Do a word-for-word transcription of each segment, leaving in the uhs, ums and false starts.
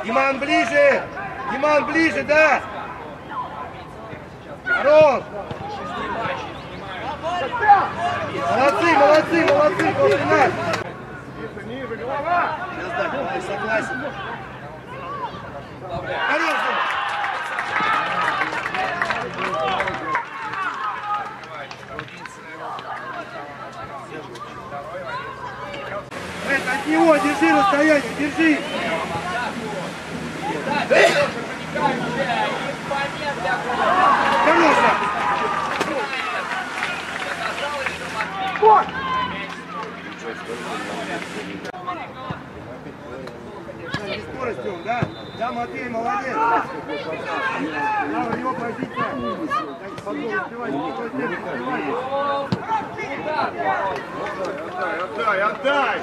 Диман ближе! Диман ближе, да! Хорош! Молодцы, молодцы, молодцы, после нас! Ниже, голова! Согласен. Конечно! Эд, от него держи расстояние, держи! Конечно! Вот! Скоростью, да? Да, Матвей, молодец! Да, у него позиция! Отдай, отдай!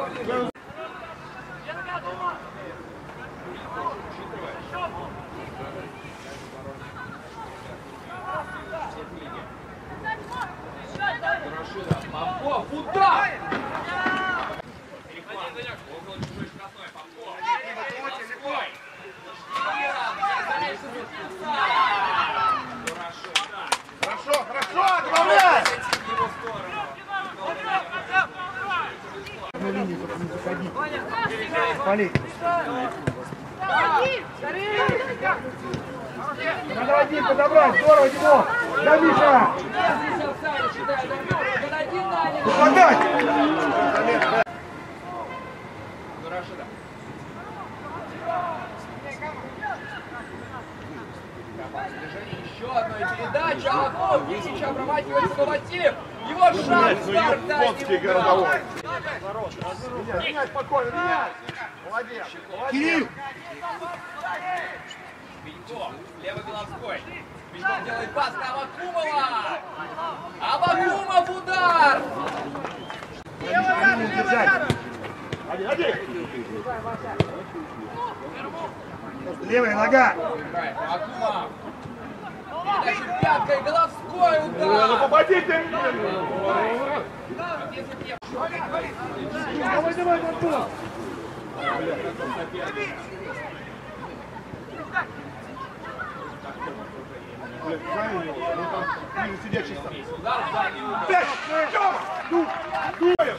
Попов, удар! Хорошо, хорошо, добавляй! На линии только не заходи. Полей. Надо один подобрать, здорово, Димон! Да, Миша! Помогать! Еще одной передачи, а вот Висич обрабатывает локомотив. Его шанс старта. Японский городовой. Меняй спокойно, меняй. Молодец. Кирилл. Пеньков, левый Головской. Пеньков делает пас на Абакумова. Абакумов удар. Один, один. Левая нога. Абакумов. Передача пяткой, Головской удар. Ну попадите. Давай, давай, Антон. Сидячий сам. Пять! Тёма! Ну! Дуешь!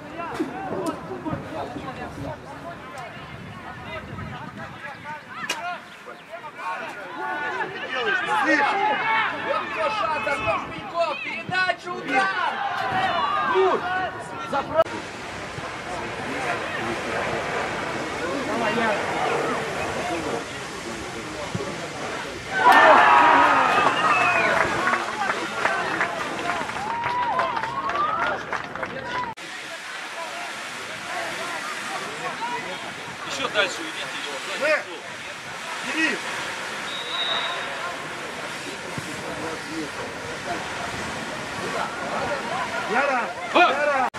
Вот кто шанс, Антон Пеньков. Передача, удар. Юр! Заправ... Давай, я. Еще дальше уйдите. Э! Кирилл! Яра! Яра!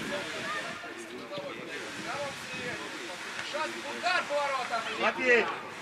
Шанс, удар поворотом. Матвей!